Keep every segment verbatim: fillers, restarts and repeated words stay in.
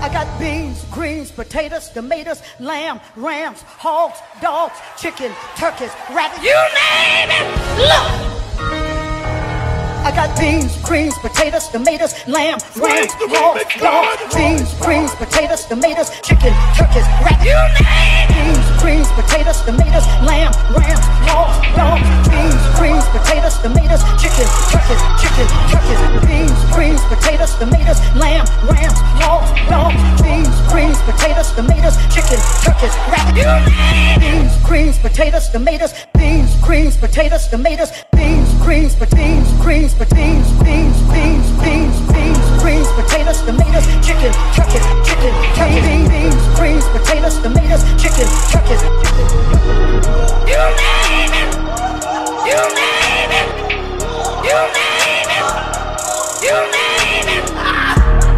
I got beans, greens, potatoes, tomatoes, lamb, rams, hogs, dogs, chicken, turkeys, rabbits, you name it. Look! I got beans, greens, potatoes, tomatoes, lamb, rams, hogs, dogs, beans, greens, potatoes, tomatoes, chicken, turkeys, rabbits, you name it. Beans, greens, potatoes, tomatoes, lamb, rams, hogs, dogs, beans, greens, potatoes, tomatoes, chicken, turkeys, chicken, turkeys, beans, greens, potatoes, tomatoes, lamb, rams, hogs, dogs, beans, greens, potatoes, tomatoes, chicken, turkeys, rabbits, you name it. Beans, greens, potatoes, tomatoes, beans, greens, potatoes, tomatoes, beans, greens, beans, greens, beans, beans, beans, beans, beans, greens, potatoes, tomatoes, chicken, turkeys, chicken, turkeys, beans, greens, potatoes, tomatoes, chicken, turkeys. You name it. You name it. You name it. You name it. Ah.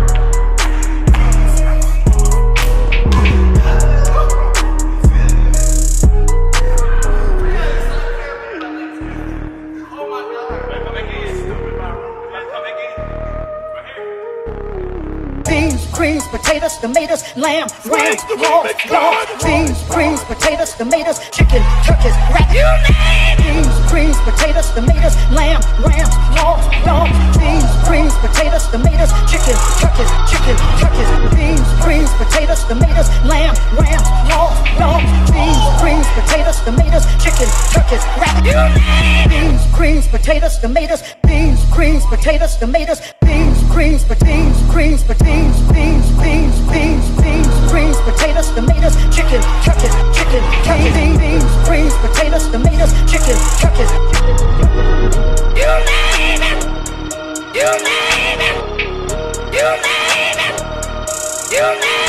Beans, greens, potatoes, tomatoes, lamb, rams, hogs, dogs, beans, greens, potatoes, tomatoes, chicken, turkeys, rabbits, you name it. Beans, greens, potatoes, tomatoes, lamb, rams, hogs, dogs, beans, greens, potatoes, tomatoes, chicken, turkeys, chicken, turkeys, beans, greens, potatoes, tomatoes, lamb, rams, hogs, dogs, beans, greens, potatoes, tomatoes, chicken, turkeys, rabbits, you name it. Beans, greens, potatoes, tomatoes, beans, greens, potatoes, tomatoes, beans, greens, beans, greens, beans, beans, beans, beans, beans, greens, potatoes, tomatoes, chicken, turkeys, chicken, turkeys, beans, greens, potatoes, tomatoes, chicken, turkeys. You name it. You name it. You name it. You name it.